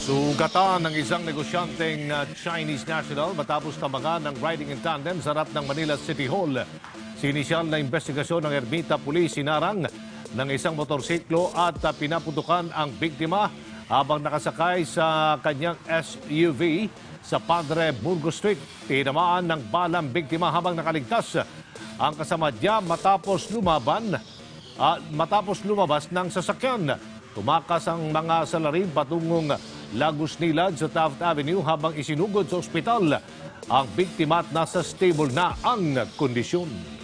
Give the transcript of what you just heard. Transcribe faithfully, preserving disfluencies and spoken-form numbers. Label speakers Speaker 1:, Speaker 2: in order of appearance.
Speaker 1: Sugatan ng isang negosyanteng uh, Chinese national matapos tamagan ng riding in tandem sa harap ng Manila City Hall. Sinisyal na investigasyon ng Ermita Police sinarang ng isang motorsiklo at uh, pinaputukan ang biktima habang nakasakay sa kanyang S U V sa Padre Burgos Street. Tinamaan ng balang biktima habang nakaligtas ang kasama niya matapos lumaban uh, matapos lumabas ng sasakyan. Tumakas ang mga salarin patungong Lagos Nilad sa Taft Avenue habang isinugod sa ospital. Ang biktima at nasa stable na ang kondisyon.